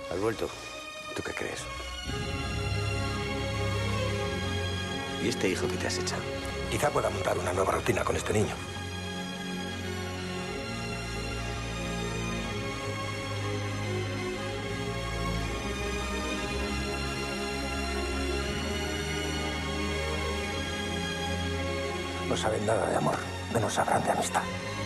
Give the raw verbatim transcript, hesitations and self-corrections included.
¿Has vuelto? ¿Tú qué crees? ¿Y este hijo que te has echado? Quizá pueda montar una nueva rutina con este niño. No saben nada de amor, menos sabrán de amistad.